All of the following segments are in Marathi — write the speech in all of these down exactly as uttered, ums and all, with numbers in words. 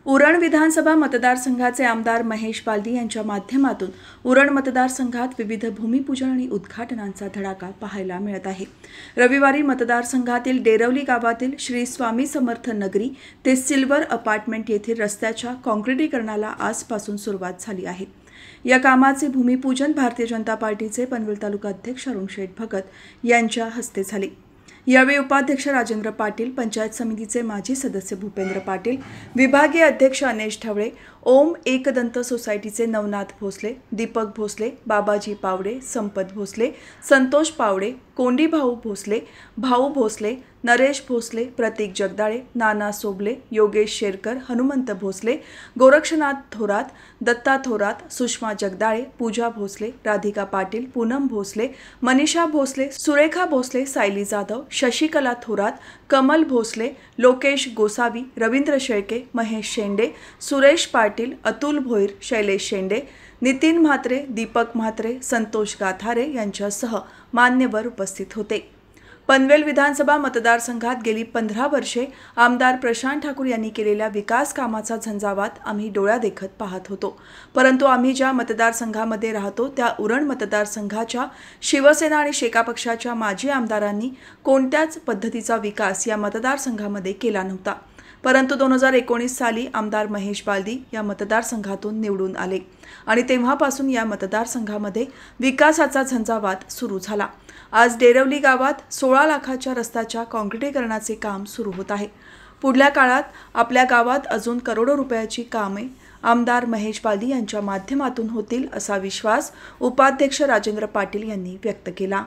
उरण विधानसभा मतदारसंघाचे आमदार महेश बालदी यांच्या माध्यमातून उरण मतदारसंघात विविध भूमिपूजन आणि उद्घाटनांचा धडाका पाहायला मिळत आहे। रविवारी मतदारसंघातील डेरवली गावातील श्री स्वामी समर्थ नगरी ते सिल्वर अपार्टमेंट येथील रस्त्याच्या काँक्रिटीकरणाला आजपासून सुरुवात झाली आहे। या कामाचे भूमिपूजन भारतीय जनता पार्टीचे पनवेल तालुका अध्यक्ष अरुण शेठ भगत यांच्या हस्ते झाले। यावेळी उपाध्यक्ष राजेंद्र पाटील, पंचायत समितीचे माजी सदस्य भूपेंद्र पाटील, विभागीय अध्यक्ष अनेश ढवळे, ओम एकदंत सोसायटीचे नवनाथ भोसले, दीपक भोसले, बाबाजी पावडे, संपत भोसले, संतोष पावडे, कोंडी भाऊ भोसले, भाऊ भोसले, नरेश भोसले, प्रतीक जगदाळे, नाना सोबले, योगेश शेरकर, हनुमंत भोसले, गोरक्षनाथ थोरात, दत्ता थोरात, सुषमा जगदाळे, पूजा भोसले, राधिका पाटील, पूनम भोसले, मनीषा भोसले, सुरेखा भोसले, सायली जाधव, शशिकला थोरात, कमल भोसले, लोकेश गोसावी, रवींद्र शेळके, महेश शेंडे, सुरेश पाटील, अतुल भोईर, शैलेश शेंडे, नितीन म्हात्रे, दीपक म्हात्रे, संतोष गाथारे यांच्यासह मान्यवर उपस्थित होते। पनवेल विधानसभा मतदारसंघात गेली पंधरा वर्षे आमदार प्रशांत ठाकूर यांनी केलेल्या विकास कामाचा झंझावात आम्ही डोळ्यादेखत पाहत होतो, परंतु आम्ही ज्या मतदारसंघामध्ये राहतो त्या उरण मतदारसंघाच्या शिवसेना आणि शेका पक्षाच्या माजी आमदारांनी कोणत्याच पद्धतीचा विकास या मतदारसंघामध्ये केला नव्हता। परंतु दोन हजार एकोणीस साली आमदार महेश बालदी या मतदारसंघातून निवडून आले आणि तेव्हापासून या मतदारसंघामध्ये विकासाचा झंझावात सुरू झाला। आज डेरवली गावात सोळा लाखाच्या रस्त्याच्या काँक्रिटीकरणाचे काम सुरू होत आहे। पुढल्या काळात आपल्या गावात अजून करोडो रुपयाची कामे आमदार महेश बालदी यांच्या माध्यमातून होतील असा विश्वास उपाध्यक्ष राजेंद्र पाटील यांनी व्यक्त केला।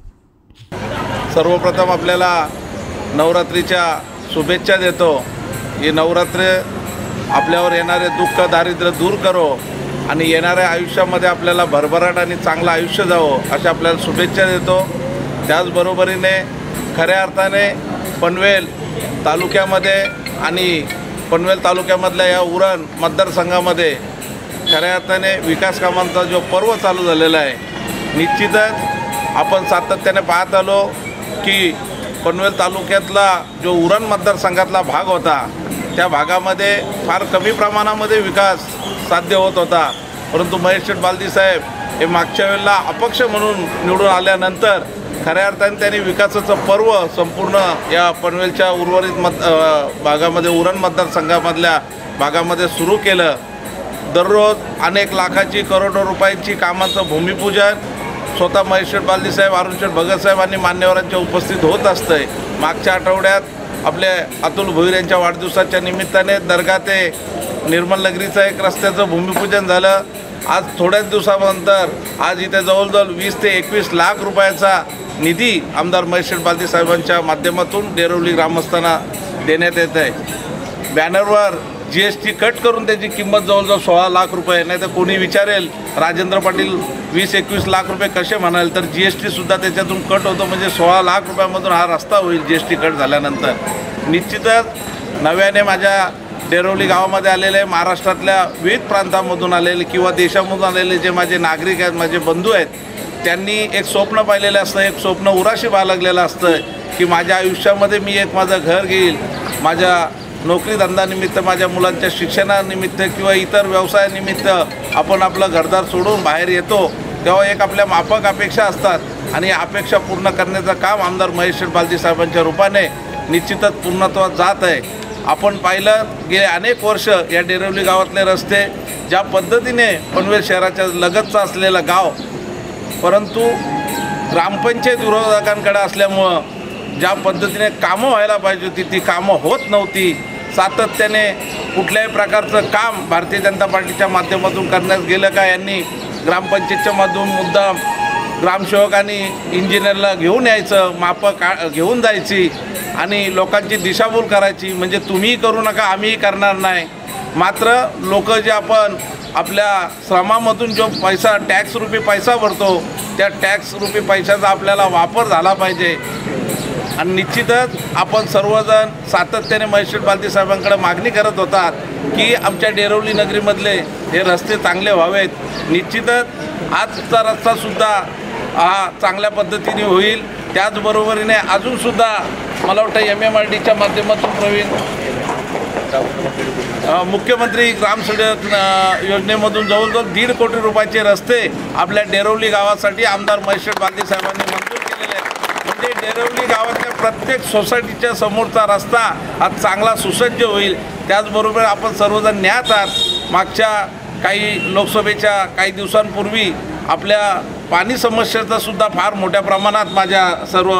सर्वप्रथम आपल्याला नवरात्रीच्या शुभेच्छा देतो। हे नवरात्र आपल्यावर येणारे दुःख दारिद्र्य दूर करो आणि येणाऱ्या आयुष्यामध्ये आपल्याला भरभराट आणि चांगलं आयुष्य जावं अशा आपल्याला शुभेच्छा देतो। त्याचबरोबरीने खऱ्या अर्थाने पनवेल तालुक्यामध्ये आणि पनवेल तालुक्यामधल्या या उरण मतदारसंघामध्ये खऱ्या अर्थाने विकास कामांचा जो पर्व चालू झालेला आहे, निश्चितच आपण सातत्याने पाहत आलो की पनवेल तालुक्यातला जो उरण मतदारसंघातला भाग होता त्या भागामध्ये फार कमी प्रमाणामध्ये विकास साध्य होत होता, परंतु महेश बालदी साहेब हे मागच्या वेळेला अपक्ष म्हणून निवडून आल्यानंतर खऱ्या अर्थाने त्यांनी विकासाचं पर्व संपूर्ण या पनवेलच्या उर्वरित मत भागामध्ये उरण मतदारसंघामधल्या भागामध्ये सुरू केलं। दररोज अनेक लाखाची करोडो रुपयांची कामांचं भूमिपूजन स्वतः महेश बालदी साहेब, अरुण शेठ भगत साहेब आणि मान्यवरांच्या उपस्थित होत असतंय। मागच्या आठवड्यात आपले अतुल भोईर यांच्या वाढदिवसाच्या निमित्ताने दर्गा ते निर्मल नगरीचं एक रस्त्याचं भूमिपूजन झालं। आज थोड्याच दिवसानंतर आज इथे जवळजवळ वीस ते एकवीस लाख रुपयाचा निधी आमदार महेश बालदी साहेबांच्या माध्यमातून डेरवली ग्रामस्थांना देण्यात येत आहे। बॅनरवर जी एस टी कट करून त्याची किंमत जवळजवळ सोळा लाख रुपये, नाही तर कोणी विचारेल राजेंद्र पाटील वीस एकवीस लाख रुपये कसे म्हणाल, तर जी एस टीसुद्धा त्याच्यातून कट होतो, म्हणजे सोळा लाख रुपयामधून हा रस्ता होईल जी एस टी कट झाल्यानंतर। निश्चितच नव्याने माझ्या डेरवली गावामध्ये आलेले महाराष्ट्रातल्या विविध प्रांतांमधून आलेले किंवा देशामधून आलेले जे माझे नागरिक आहेत, माझे बंधू आहेत, त्यांनी एक स्वप्न पाहिलेलं असतं, एक स्वप्न उराशी बाळगलेलं असतं की माझ्या आयुष्यामध्ये मी एक माझं घर घेईल, माझ्या नोकरी धंद्यानिमित्त, माझ्या मुलांच्या शिक्षणानिमित्त किंवा इतर व्यवसायानिमित्त आपण आपलं घरदार सोडून बाहेर येतो, तेव्हा एक आपल्या माफक अपेक्षा असतात आणि अपेक्षा पूर्ण करण्याचं काम आमदार महेश बालदी साहेबांच्या रूपाने निश्चितच पूर्णत्वात जात आहे। आपण पाहिलं गेले अनेक वर्ष या डेरवली गावातले रस्ते ज्या पद्धतीने पनवेल शहराच्या लगतचं असलेलं गाव, परंतु ग्रामपंचायत विरोधकांकडे असल्यामुळं ज्या पद्धतीने कामं व्हायला पाहिजे होती ती कामं होत नव्हती। सातत्याने कुठल्याही प्रकारचं काम भारतीय जनता पार्टीच्या माध्यमातून करण्यात गेलं का, यांनी ग्रामपंचायतच्या मधून मुद्दाम ग्रामसेवकांनी इंजिनियरला घेऊन यायचं, मापं का घेऊन जायची आणि लोकांची दिशाभूल करायची, म्हणजे तुम्हीही करू नका आम्हीही करणार नाही। मात्र लोक जे आपण आपल्या श्रमामधून जो पैसा टॅक्स रुपी पैसा भरतो त्या टॅक्स रुपी पैशाचा आपल्याला वापर झाला पाहिजे आणि निश्चितच आपण सर्वजण सातत्याने महेश बालदी साहेबांकडे मागणी करत होतात की आमच्या डेरवली नगरीमधले हे रस्ते चांगले व्हावेत। निश्चितच आजचा रस्तासुद्धा हा चांगल्या पद्धतीने होईल। त्याचबरोबरीने अजूनसुद्धा मला वाटतं एम एम आर डीच्या माध्यमातून प्रवीण अ, मुख्यमंत्री ग्राम सडक अ, योजनेमधून जवळजवळ दीड कोटी रुपयाचे रस्ते आपल्या डेरवली गावासाठी आमदार महेश बालदी साहेबांनी मंजूर केलेले आहेत. म्हणजे डेरवली गावातल्या प्रत्येक सोसायटीच्या समोरचा रस्ता हा चांगला सुसज्ज होईल. त्याचबरोबर आपण सर्वजण ज्ञात आहात, मागच्या काही लोकसभेच्या काही दिवसांपूर्वी आपल्या पाणी समस्येचा सुद्धा फार मोठ्या प्रमाणात माझ्या सर्व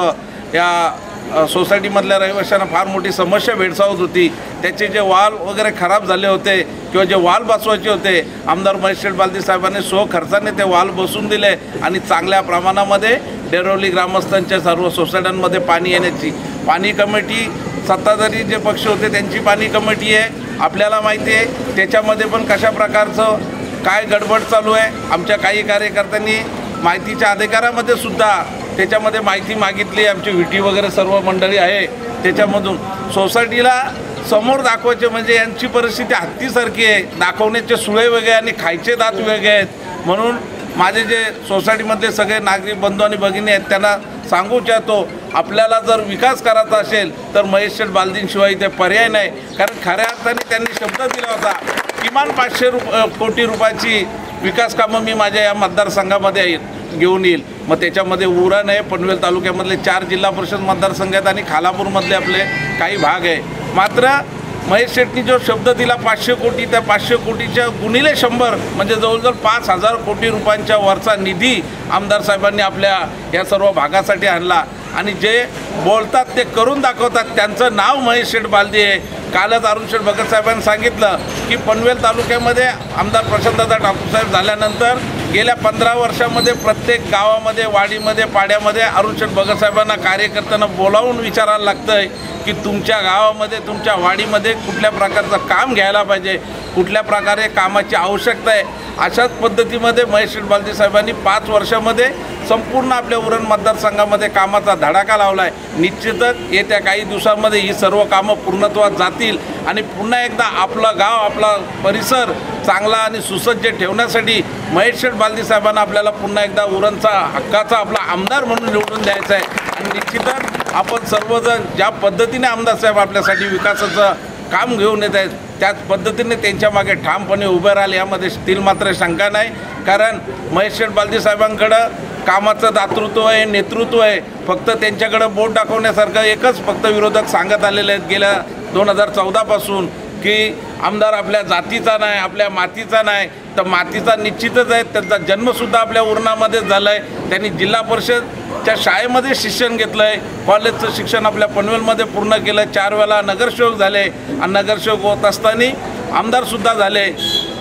या सोसायटीमधल्या रहिवाशांना फार मोठी समस्या भेडसावत होती. त्याचे जे वाल वगैरे खराब झाले होते किंवा जे वाल बसवायचे होते, आमदार महेश बालदी साहेबांनी स्व खर्चाने ते वाल बसवून दिले आणि चांगल्या प्रमाणामध्ये डेरवली ग्रामस्थांच्या सर्व सोसायट्यांमध्ये पाणी येण्याची पाणी कमिटी, सत्ताधारी जे पक्ष होते त्यांची पाणी कमिटी आहे. आपल्याला माहिती आहे त्याच्यामध्ये पण कशा प्रकारचं काय गडबड चालू आहे. आमच्या काही कार्यकर्त्यांनी माहितीच्या अधिकारामध्ये सुद्धा त्याच्यामध्ये माहिती मागितली. आमची व्ही टी वगैरे सर्व मंडळी आहे त्याच्यामधून सोसायटीला समोर दाखवायचे म्हणजे यांची परिस्थिती हत्तीसारखी आहे. दाखवण्याचे सुळे वेगळे आणि खायचे दात वेगळे आहेत. म्हणून माझे जे सोसायटीमधले सगळे नागरिक बंधू आणि भगिनी आहेत त्यांना सांगू इच्छितो, आपल्याला जर विकास करायचा असेल तर महेश शेठ बालदींशिवाय इथे पर्याय नाही. कारण खऱ्या अर्थाने त्यांनी शब्द दिला होता, किमान पाचशे रुप कोटी रुपयाची विकास कामं मी माझ्या या मतदारसंघामध्ये येईल घेऊन येईल. मग त्याच्यामध्ये उरण आहे, पनवेल तालुक्यामधले चार जिल्हा परिषद मतदारसंघ आहेत आणि खालापूरमधले आपले काही भाग आहे. मात्र महेश शेट्टी जो शब्द दिला पाचशे कोटी, त्या पाचशे कोटीच्या गुणिले शंभर म्हणजे जवळजवळ पाच हजार कोटी रुपयांच्या वरचा निधी आमदार साहेबांनी आपल्या या सर्व भागासाठी आणला. आणि जे बोलतात ते करून दाखवतात, त्यांचं नाव महेश शेठ बालदी आहे. कालच अरुण शेठ भगत साहेबांनी सांगितलं की पनवेल तालुक्यामध्ये आमदार प्रशांतदादा ठाकूर साहेब झाल्यानंतर गेल्या पंधरा वर्षामध्ये प्रत्येक गावामध्ये, वाडीमध्ये, पाड्यामध्ये अरुण शेठ भगत साहेबांना कार्यकर्त्यांना बोलावून विचारायला लागतं आहे की तुमच्या गावामध्ये, तुमच्या वाडीमध्ये कुठल्या प्रकारचं काम घ्यायला पाहिजे, कुठल्या प्रकारे कामाची आवश्यकता आहे. अशाच पद्धतीमध्ये महेश शेठ बालदी साहेबांनी पाच वर्षामध्ये संपूर्ण आपल्या उरण मतदारसंघामध्ये कामाचा धडाका लावला आहे. निश्चितच येत्या काही दिवसांमध्ये ही सर्व कामं पूर्णत्वास जातील आणि पुन्हा एकदा आपलं गाव, आपला परिसर चांगला आणि सुसज्ज ठेवण्यासाठी महेश शेठ बालदी साहेबांना आपल्याला पुन्हा एकदा उरणचा हक्काचा आपला आमदार म्हणून निवडून द्यायचा आहे. आणि निश्चितच आपण सर्वजण ज्या पद्धतीने आमदार साहेब आपल्यासाठी विकासाचं काम घेऊन येत आहेत त्याच पद्धतीने त्यांच्या मागे ठामपणे उभे राहिले यामध्ये स्थिर मात्र शंका नाही. कारण महेश शेठ बालदी साहेबांकडं कामाचं दातृत्व आहे, नेतृत्व आहे. फक्त त्यांच्याकडं बोट दाखवण्यासारखं एकच फक्त विरोधक सांगत आलेले आहेत गेल्या दोन हजार चौदापासून की आमदार आपल्या जातीचा नाही, आपल्या मातीचा नाही. तर मातीचा निश्चितच आहे, त्यांचा जन्मसुद्धा आपल्या उरणामध्येच झाला आहे. त्यांनी जिल्हा परिषदच्या शाळेमध्ये शिक्षण घेतलं आहे, कॉलेजचं शिक्षण आपल्या पनवेलमध्ये पूर्ण केलं, चार वेळा नगरसेवक झाले आणि नगरसेवक होत असताना आमदारसुद्धा झाले.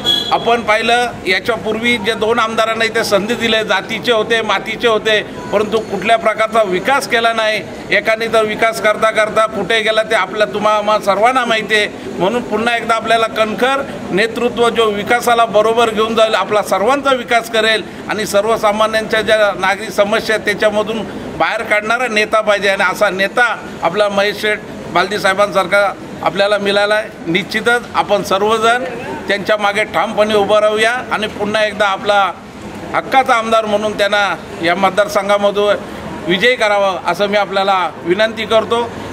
आपण पाहिलं याच्यापूर्वी जे दोन आमदारांना इथे संधी दिले, जातीचे होते, मातीचे होते, परंतु कुठल्या प्रकारचा विकास केला नाही. एकाने तर विकास करता करता कुठे गेला ते आपल्या तुम्हा सर्वांना माहिती आहे. म्हणून पुन्हा एकदा आपल्याला कणखर नेतृत्व जो विकासाला बरोबर घेऊन जाईल, आपला सर्वांचा विकास करेल आणि सर्वसामान्यांच्या ज्या नागरिक समस्या आहेत त्याच्यामधून बाहेर काढणारा नेता पाहिजे. आणि असा नेता आपला महेश शेठ बालदी साहेबांसारखा आपल्याला मिळाला आहे. निश्चितच आपण सर्वजण त्यांच्या मागे ठामपणे उभं राहूया आणि पुन्हा एकदा आपला हक्काचा आमदार म्हणून त्यांना या मतदारसंघामधून विजयी करावं असं मी आपल्याला विनंती करतो.